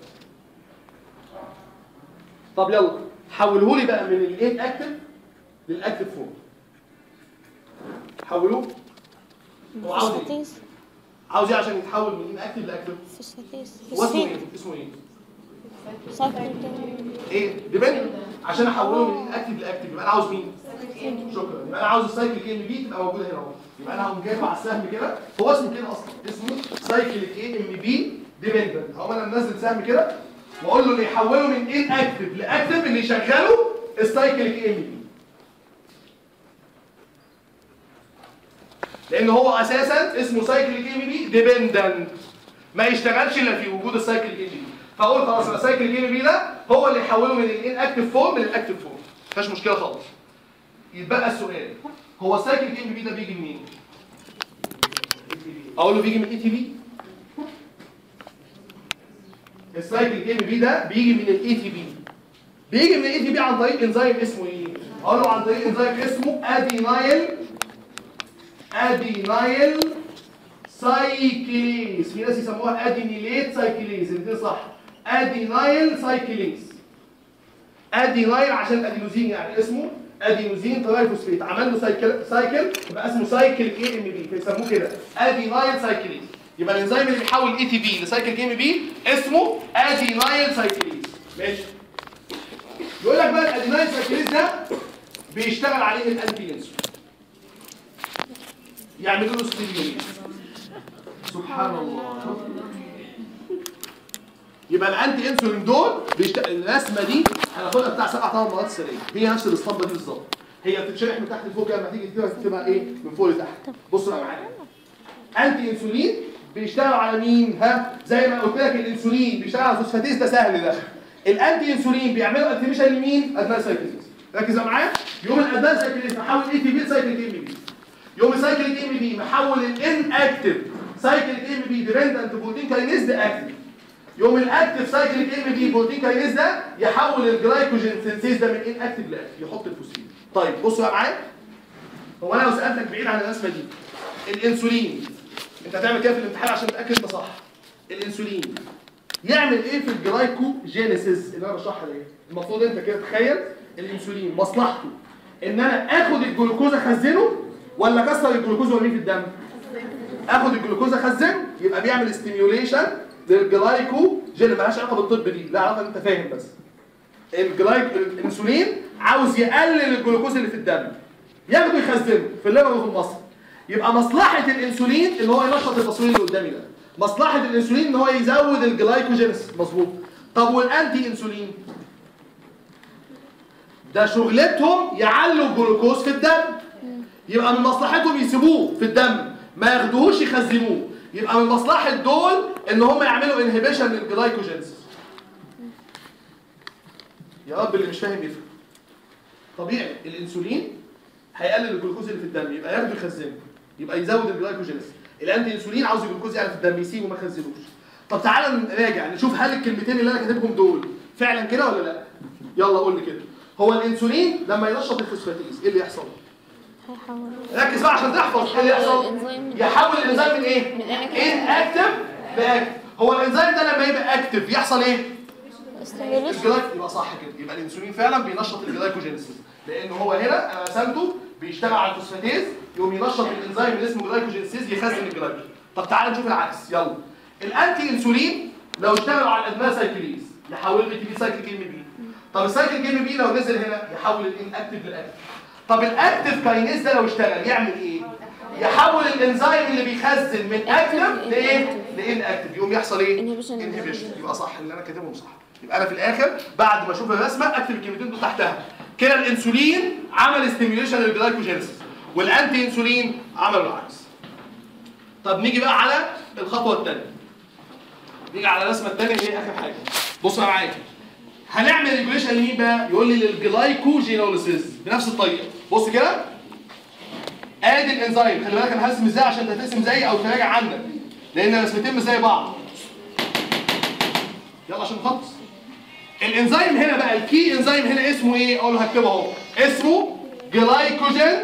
طب يلا حوله لي بقى من الان اكتف للاكتف فوق. حولوه. هو عاوز ايه؟ عاوز ايه عشان يتحول من ان اكتف لاكتف؟ فوسفاتيز. هو اسمه ايه؟ اسمه ايه؟ سايكليك ايه؟ ديبند. عشان احوله من ان اكتف لاكتف يبقى انا عاوز مين؟ شكرا. يبقى انا عاوز السايكليك اي ام بي تبقى موجوده هنا اهو. يبقى انا هقوم جايب على السهم كده هو اسمه كده اصلا اسمه سايكليك اي ام بي ديبندنت. هقوم انا منزل سهم كده واقول له اللي يحوله من ان اكتف لاكتف اللي يشغله السايكليك اي ام بي. لان هو اساسا اسمه سايكليك اي ام بي ديبندنت ما يشتغلش الا في وجود السايكليك اي ام بي. فاقول خلاص السايكليك اي ام بي ده هو اللي يحوله من الان اكتف فورم للاكتف فورم. ما فيهاش مشكله خالص. يتبقى السؤال هو السايكليك اي ام بي ده بيجي منين؟ اقول له بيجي من اي تي بي. السايكليك اي ام بي ده بيجي من الاي تي بي. بيجي من الاي تي بي عن طريق انزيم اسمه ايه؟ اقول له عن طريق انزيم اسمه ادينايل ادينايل سايكليز. في ناس يسموها ادينيليت سايكليز الاثنين صح. ادينايل سايكليز. ادينايل عشان ادينوزين يعني اسمه ادينوزين ترايفوسفيت. عمل له سايكل سايكل يبقى اسمه سايكل اي ام بي فيسموه كده ادينايل سايكليز. يبقى الانزيم اللي بيحول اي تي بي لسايكليك ام بي اسمه ادينايل سايكليز. ماشي. يقول لك بقى الادينايل سايكليز ده بيشتغل عليه الانتي انسولين، يعملوا له ستيميوليشن. سبحان الله. يبقى الانتي انسولين دول بيشتغل. الرسمه دي هناخدها بتاع سبع ثمان مرات سريه، هي نفس الاسطمبه دي بالظبط. هي بتتشرح من تحت لفوق كده، لما تيجي تكتبها تكتبها ايه؟ من فوق لتحت. بصوا بقى معايا. انتي انسولين بيشتغل على مين؟ ها؟ زي ما قلت لك الانسولين بيشتغل على الفوسفاتيز، ده سهل ده. الانتي انسولين بيعملوا اكتيفيشن لمين؟ ادنال سايكليز. ركز معايا. يوم الادنال سايكليز محول اي تي بي لسايكليك ام بي. يوم السايكليك ام بي محول الان اكتيف سايكليك ام بي ديبندنت بروتين كاينيز ده اكتيف. يوم الاكتيف سايكليك ام بي بروتين كاينيز ده يحول الجلايكوجين سينثيز ده من ان اكتيف لاكتيف، يحط الفوسفين. طيب بصوا بقى معايا. هو انا لو سالتك بعيد عن الرسمه دي، الانسولين انت هتعمل كده في الامتحان عشان تتاكد ده صح. الانسولين يعمل ايه في الجلايكوجينيسيس اللي انا بشرحها دي؟ المفروض انت كده تخيل الانسولين مصلحته ان انا اخد الجلوكوز اخزنه ولا اكسر الجلوكوز وارميه في الدم؟ اخد الجلوكوز اخزنه، يبقى بيعمل ستيميوليشن للجلايكوجين. مالهاش علاقه بالطب دي، لا علاقه انت فاهم بس. الجلايك الانسولين عاوز يقلل الجلوكوز اللي في الدم، ياخده يخزنه في الليفر وفي المصل. يبقى مصلحه الانسولين ان هو ينشط التصوير اللي قدامي ده. مصلحه الانسولين ان هو يزود الجلايكوجينس. مظبوط. طب والانتي انسولين ده شغلتهم يعلوا الجلوكوز في الدم، يبقى من مصلحتهم يسيبوه في الدم ما ياخدوهوش يخزنوه. يبقى من مصلحه دول ان هم يعملوا انهبيشن للجلايكوجينس. يا رب اللي مش فاهم يفهم. طبيعي الانسولين هيقلل الجلوكوز اللي في الدم، يبقى ياخده يخزنه، يبقى يزود الجلايكوجينس. الانتي انسولين عاوز الجلوكوز يعلى في الدم، يسيبه ما يخزنوش. طب تعالى نراجع نشوف هل الكلمتين اللي انا كاتبهم دول فعلا كده ولا لا؟ يلا قول لي كده. هو الانسولين لما ينشط الفوسفاتيز ايه اللي يحصل؟ هيحول. ركز بقى عشان تحفظ. ايه اللي يحصل؟ يحول الانزيم من ايه؟ ان اكتف لاكتف. هو الانزيم ده لما يبقى اكتف يحصل ايه؟ الجلايك. يبقى صح كده. يبقى الانسولين فعلا بينشط الجلايكوجينيسيس، لان هو هنا انا رسمته بيشتغل على الفوسفاتيز، يقوم ينشط الانزيم اللي اسمه جلايكوجينيسيس يخزن الجلايكوجين. طب تعالى نشوف العكس. يلا. الانتي انسولين لو اشتغلوا على الادنال سايكليز يحول البي تي بي سايكليك ام بي. طب السايكليك ام بي لو نزل هنا يحول الان اكتف لاكتف. طب الاكتف كاينيز ده لو اشتغل يعمل ايه؟ يحول الانزيم اللي بيخزن من اكتف لايه؟ لان اكتف. يقوم يحصل ايه؟ انهبيشن. يبقى صح اللي انا كاتبهم صح. يبقى انا في الاخر بعد ما اشوف الرسمه اكتب الكلمتين دول تحتها. كده الانسولين عمل ستيميوليشن للجلايكوجينيسيس والانتي انسولين عمل العكس. طب نيجي بقى على الخطوه الثانيه. نيجي على الرسمه الثانيه اللي هي اخر حاجه. بص بقى معايا. هنعمل ريجوليشن لمين بقى؟ يقول لي للجلايكوجينوليسيس بنفس الطريقه. بص كده. ادي الانزيم، خلي بالك انا هرسم ازاي عشان ترسم زيي او تراجع عندك. لان الرسمتين مش زي بعض. يلا عشان نخلص. الانزيم هنا بقى الكي انزيم هنا اسمه ايه؟ اقول له هكتبه اهو. اسمه جلايكوجين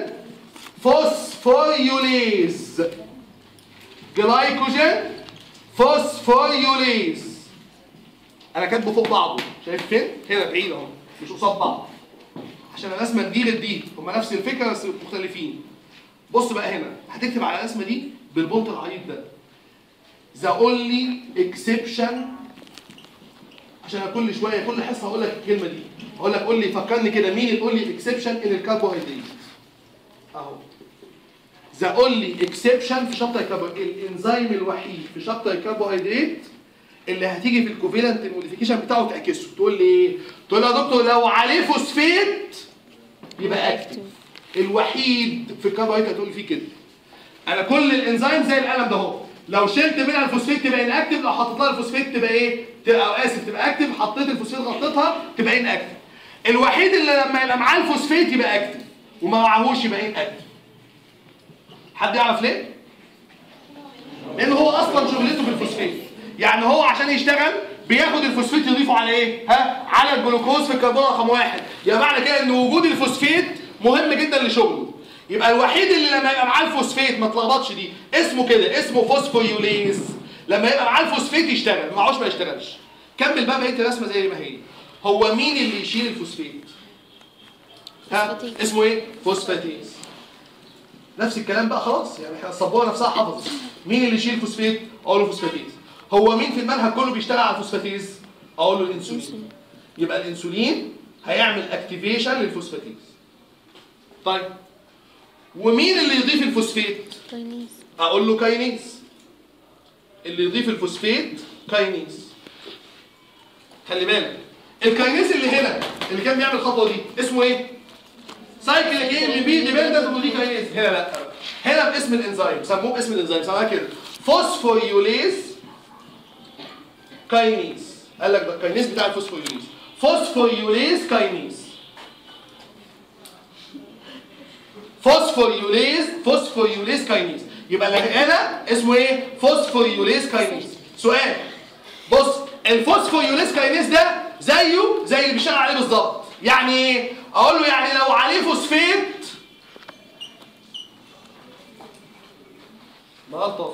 فوسفوريوليز. جلايكوجين فوسفوريوليز. انا كاتبه فوق بعضه، شايف فين؟ هنا بعيد اهو، مش قصاد بعض. عشان الرسمه دي غير دي، هما نفس الفكره بس مختلفين. بص بقى هنا، هتكتب على الرسمه دي بالبونت العريض ده. The only exception، عشان كل شويه كل حصه هقول لك الكلمه دي. هقول لك قول لي فكرني كده مين الاونلي اكسبشن ان الكربوهيدرات؟ اهو. The only exception في شابتر الكربوهيدرات، الانزيم الوحيد في شابتر الكربوهيدرات اللي هتيجي في الكوفالنت الموديفيكيشن بتاعه تعكسه. تقول لي ايه؟ تقول لي يا دكتور لو عليه فوسفيت يبقى اكتف. الوحيد في الكربوهيدرات هتقول لي فيه كده. انا كل الانزيم زي القلم ده اهو، لو شلت منها الفوسفيت تبقى ان اكتف، لو حطيت لها الفوسفيت تبقى ايه؟ تبقى اسف تبقى اكتف، حطيت الفوسفيت غطيتها تبقى ان اكتف. الوحيد اللي لما يبقى معاه الفوسفيت يبقى اكتف وما معهوش يبقى ان اكتف. حد يعرف ليه؟ لان هو اصلا شغلته في الفوسفيت. يعني هو عشان يشتغل بياخد الفوسفيت يضيفه على ايه؟ ها؟ على الجلوكوز في الكربون رقم واحد. يبقى معنى كده ان وجود الفوسفيت مهم جدا لشغله. يبقى الوحيد اللي لما يبقى معاه الفوسفيت ما تلخبطش دي، اسمه كده، اسمه فوسفوريوليز. لما يبقى معاه الفوسفيت يشتغل، ما معهوش ما يشتغلش. كمل بقى بقيه الرسمه زي ما هي. هو مين اللي يشيل الفوسفيت؟ ها؟ اسمه ايه؟ فوسفاتيز. نفس الكلام بقى خلاص، يعني احنا السبوره نفسها حفظت. مين اللي يشيل فوسفات؟ اقول له فوسفاتيز. هو مين في المنهج كله بيشتغل على الفوسفاتيز؟ اقول له الانسولين. يبقى الانسولين هيعمل اكتيفيشن للفوسفاتيز. طيب ومين اللي يضيف الفوسفات؟ كاينيز. اقول له كاينيز. اللي يضيف الفوسفات كاينيز. خلي بالك الكاينيز اللي هنا اللي كان بيعمل الخطوه دي اسمه ايه؟ سايكليك اي ام بي ديبندنت ودي كاينيز. هنا لا، هنا باسم الانزيم، سموه باسم الانزيم، سموها كده فوسفوريوليز كاينيز. قال لك ده الكاينيز بتاع الفوسفوريوليز، فوسفوريوليز كاينيز. فوسفوريوليز فوسفوريوليز كاينيز. يبقى اللي هنا اسمه ايه؟ فوسفوريوليز كاينيز. سؤال، بص الفوسفوريوليز كاينيز ده زيه زي اللي بيشتغل عليه بالظبط. يعني ايه؟ اقول له يعني لو عليه فوسفات ما غلطه،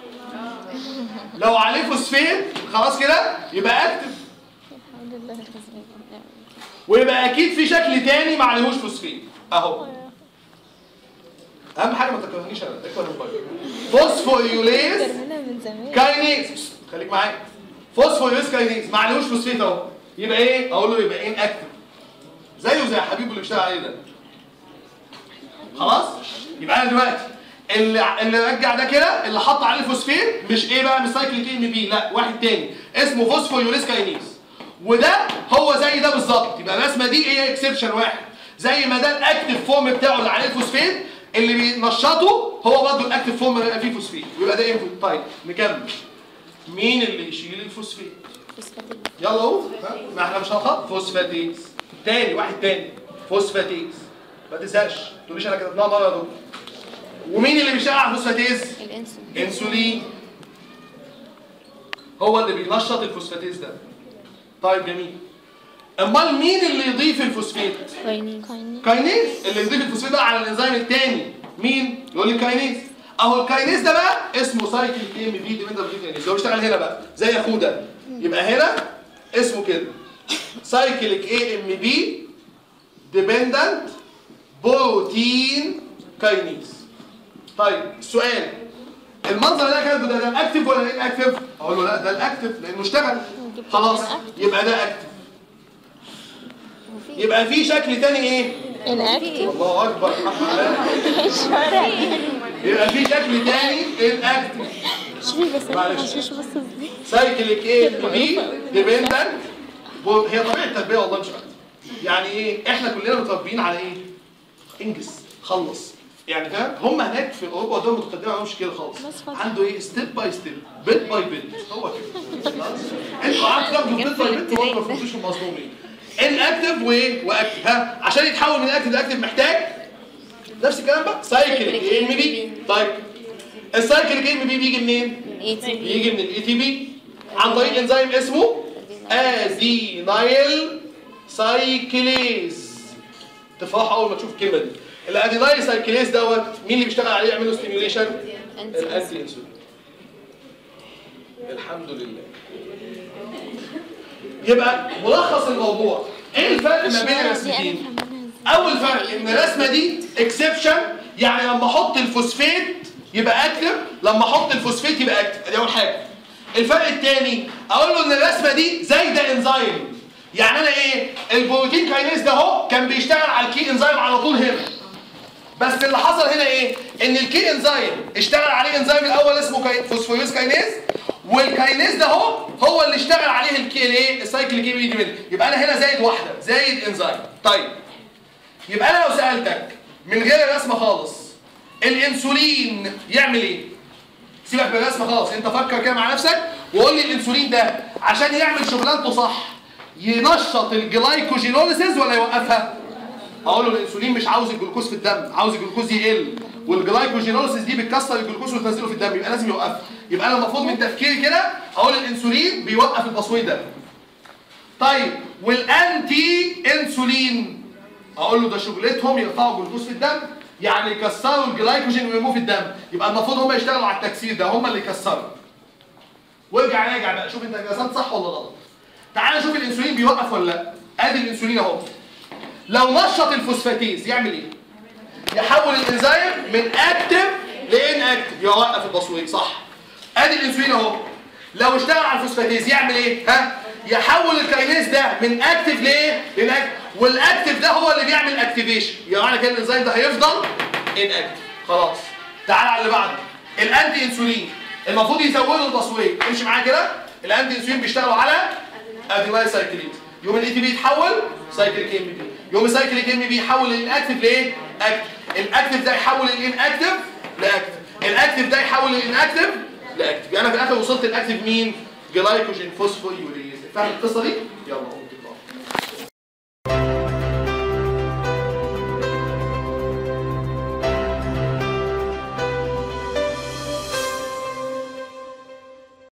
لو عليه فوسفات خلاص كده يبقى اكتف، الحمد لله. ويبقى اكيد في شكل تاني ما عليهوش فوسفات اهو. اهم حاجه ما تكرهنيش انا، اكبر الموبايل. فوسفوريوليز من زمان. كاينيز، خليك معايا. فوسفوريوليز كاينيز ما عليهوش فوسفات اهو، يبقى ايه؟ اقول له يبقى ان اكتف، زيه زي حبيبه اللي بيشتغل عليه ده. خلاص؟ يبقى انا دلوقتي اللي اللي رجع ده كده اللي حط عليه فوسفات مش ايه بقى؟ مش سايكليك ام بي، لا واحد تاني اسمه فوسفوريوليز كاينيز، وده هو زي ده بالظبط. يبقى الرسمه دي ايه؟ اكسبشن واحد، زي ما ده الاكتف فورم بتاعه اللي عليه الفوسفات اللي بينشطه هو برضه الاكتف فورم بيبقى فيه فوسفات، ويبقى ده انفوت. طيب نكمل. مين اللي يشيل الفوسفات؟ فوسفاتيز. يلا اهو، ما احنا مش هنخط. فوسفاتيز تاني، واحد تاني فوسفاتيز، ما تنساش ما تقوليش انا كتبناها مره يا دكتور. ومين اللي بيشتغل على الفوسفاتيز؟ الانسولين. انسولين هو اللي بينشط الفوسفاتيز ده. طيب جميل. امال مين اللي يضيف الفوسفات؟ كاينيز. كاينيز اللي يضيف الفوسفات بقى على الانزيم الثاني. مين؟ يقول لي كاينيز. اهو الكاينيز ده بقى اسمه سايكليك اي ام بي ديبندنت كاينيز، هو بيشتغل هنا بقى زي اخوه ده. يبقى هنا اسمه كده سايكليك اي ام بي ديبندنت بروتين كاينيز. طيب السؤال، المنظر ده كده ده الاكتف ولا ايه الاكتف؟ اقول له لا ده الاكتف لانه اشتغل. خلاص يبقى ده اكتف. يبقى في شكل تاني ايه؟ الاكتف. الله اكبر، يبقى في شكل تاني الاكتف. شوفي بس معلش. مش بس ازاي. سايكليك ايه بي ديبندنت. هي طبيعه التربيه والله مش اكتر. يعني ايه؟ احنا كلنا متربيين على ايه؟ انجز، خلص. يعني فاهم؟ هم هناك في اوروبا والدول المتقدمه ما عندهمش كده خالص. عنده ايه؟ ستيب باي ستيب، بيت باي بيت، هو كده. خلاص؟ انتوا قعدتوا تاخدوا بيت باي بيت وانتوا ما فهمتوش المظلومين. الاكتف وايه؟ واكتف. ها عشان يتحول من اكتف لاكتف محتاج نفس الكلام بقى سايكليك اي ام بي. طيب السايكليك اي ام بي بيجي منين؟ بيجي من الاي تي بي عن طريق انزيم اسمه ادينايل سايكليز. تفرح اول ما تشوف الكلمه دي. الادينايل سايكليز دوت مين اللي بيشتغل عليه يعمل له ستيميوليشن؟ الانتي انسولين. الحمد لله. يبقى ملخص الموضوع ايه الفرق ما بين الرسمتين؟ اول فرق ان الرسمه دي اكسبشن، يعني لما احط الفوسفات يبقى اكتف، لما احط الفوسفات يبقى اكتف. دي اول حاجه. الفرق الثاني اقول له ان الرسمه دي زي ده انزيم. يعني انا ايه؟ البروتين كاينيز ده اهو كان بيشتغل على الكي انزيم على طول هنا. بس اللي حصل هنا ايه؟ ان الكي انزيم اشتغل عليه انزيم الاول اسمه فوسفوريوليز كاينيز، والكاينيز ده اهو هو اللي اشتغل عليه الكي الايه؟ السايكليك اي بي دي. يبقى انا هنا زايد واحده، زايد انزيم. طيب يبقى انا لو سالتك من غير الرسمه خالص الانسولين يعمل ايه؟ سيبك من الرسمه خالص، انت فكر كده مع نفسك وقول لي الانسولين ده عشان يعمل شغلانته صح ينشط الجلايكوجينوليسيس ولا يوقفها؟ اقول له الانسولين مش عاوز الجلوكوز في الدم، عاوز الجلوكوز يقل، والجلايكوجينوليسيس دي بتكسر الجلوكوز وتنزله في الدم، يبقى لازم يوقفها. يبقى انا المفروض من تفكيري كده اقول الانسولين بيوقف البصوي ده. طيب والانتي انسولين اقول له ده شغلتهم يرفعوا الجلوكوز في الدم، يعني يكسروا الجلايكوجين ويرموه في الدم، يبقى المفروض هم يشتغلوا على التكسير ده، هم اللي يكسروا. وارجع راجع بقى شوف انت رسمت صح ولا غلط. تعال نشوف الانسولين بيوقف ولا لا. ادي الانسولين اهو. لو نشط الفوسفاتيز يعمل ايه؟ يحول الانزيم من اكتف لان اكتف يوقف التصوير صح. ادي الانسولين اهو. لو اشتغل على الفوسفاتيز يعمل ايه؟ ها؟ يحول الكاينيز ده من اكتف لايه؟ للاكتف، والاكتف ده هو اللي بيعمل اكتيفيشن، يعني معنى كده الانزيم ده هيفضل ان اكتف. خلاص. تعال على اللي بعده. الانتي انسولين المفروض يزودوا التصوير، امشي معايا كده. الانتي انسولين بيشتغلوا على ادينايل سايكلين. يوم الاي تي بي يتحول سايكليك ام بي، يوم السايكليك ام بي يحول الاكتف لايه؟ اكتف. الاكتف ده يحول الان اكتف لاكتف، الاكتف ده يحول الان اكتف لاكتف. يعني انا في الاخر وصلت الاكتف مين؟ جلايكوجين فوسفوريوليز. فاهم القصه دي؟ يلا قوم